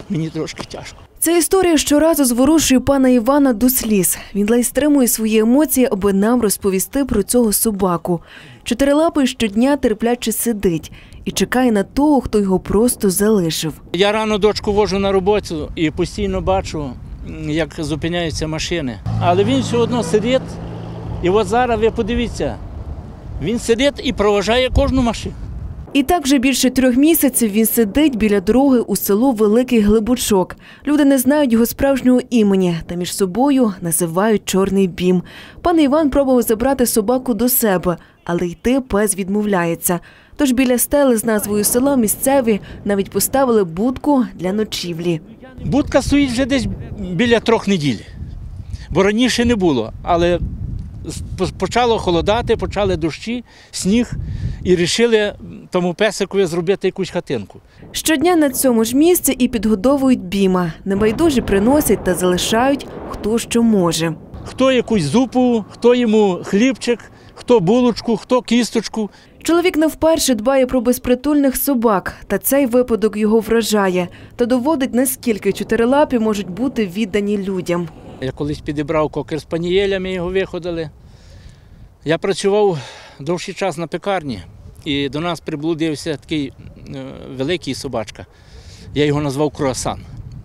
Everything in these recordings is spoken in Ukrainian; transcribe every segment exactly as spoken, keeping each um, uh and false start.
мені трошки тяжко. Ця історія щоразу зворушує пана Івана до сліз. Він ледь стримує свої емоції, аби нам розповісти про цього собаку. Чотирилапий щодня терпляче сидить і чекає на того, хто його просто залишив. Я рано дочку вожу на роботу і постійно бачу, як зупиняються машини. Але він все одно сидить, і от зараз ви подивіться, він сидить і проважає кожну машину. І так вже більше трьох місяців він сидить біля дороги у село Великий Глибочок. Люди не знають його справжнього імені та між собою називають «Чорний Бім». Пан Іван пробував забрати собаку до себе, але йти пес відмовляється. Тож біля стели з назвою села місцеві навіть поставили будку для ночівлі. Будка стоїть вже десь біля трьох неділь, бо раніше не було, але почало холодати, почали дощі, сніг і вирішили тому песикові зробити якусь хатинку. Щодня на цьому ж місці і підгодовують Біма. Небайдужі приносять та залишають хто що може. Хто якусь зупу, хто йому хлібчик, хто булочку, хто кісточку. Чоловік не вперше дбає про безпритульних собак, та цей випадок його вражає. Та доводить, наскільки чотирилапі можуть бути віддані людям. Я колись підібрав кокер-спанієля, ми його виходили. Я працював довший час на пекарні, і до нас приблудився такий е, великий собачка. Я його назвав Круасан.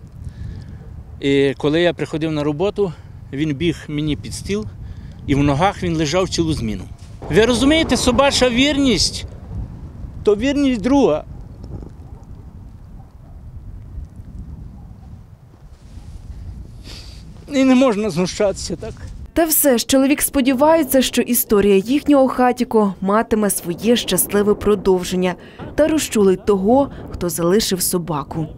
І коли я приходив на роботу, він біг мені під стіл, і в ногах він лежав цілу зміну. Ви розумієте, собача вірність – то вірність друга. І не можна знущатися так. Та все ж чоловік сподівається, що історія їхнього хатіку матиме своє щасливе продовження та розчулить того, хто залишив собаку.